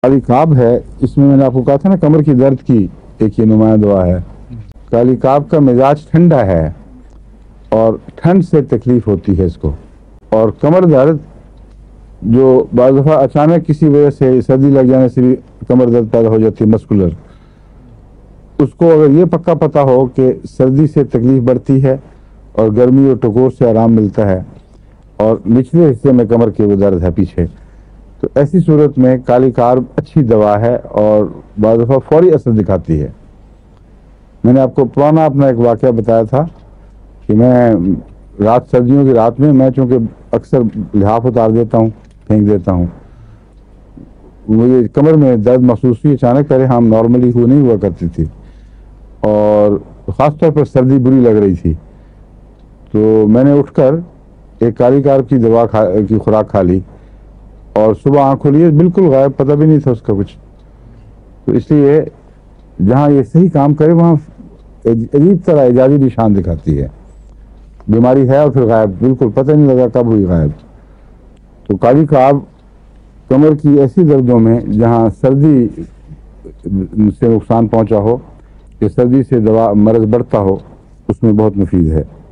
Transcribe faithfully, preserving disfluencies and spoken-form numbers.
काली काब है, इसमें मैंने आपको कहा था ना कमर की दर्द की एक ये नुमाया दवा है। काली काब का मिजाज ठंडा है और ठंड से तकलीफ होती है इसको। और कमर दर्द जो बाज़ दफ़ा अचानक किसी वजह से सर्दी लग जाने से भी कमर दर्द पैदा हो जाती है मस्कुलर, उसको अगर ये पक्का पता हो कि सर्दी से तकलीफ बढ़ती है और गर्मी और टकोर से आराम मिलता है और निचले हिस्से में कमर के वो दर्द है पीछे, तो ऐसी सूरत में काली काब अच्छी दवा है और बाज़ दफ़ा फौरी असर दिखाती है। मैंने आपको पुराना अपना एक वाक़या बताया था कि मैं रात सर्दियों की रात में मैं चूँकि अक्सर लिहाफ उतार देता हूँ, फेंक देता हूँ, मुझे कमर में दर्द महसूस हुई अचानक। पहले हम नॉर्मली वो नहीं हुआ करती थी और ख़ास तौर पर सर्दी बुरी लग रही थी, तो मैंने उठकर एक काली काब की दवा खा की खुराक खा ली और सुबह आँख खोली बिल्कुल गायब, पता भी नहीं था उसका कुछ। तो इसलिए जहाँ ये सही काम करे वहाँ अजीब तरह एजाजी निशान दिखाती है, बीमारी है और फिर गायब, बिल्कुल पता नहीं लगा कब हुई गायब। तो काली काब कमर की ऐसी दर्दों में जहाँ सर्दी से नुकसान पहुंचा हो या सर्दी से दवा मर्ज बढ़ता हो, उसमें बहुत मुफीद है।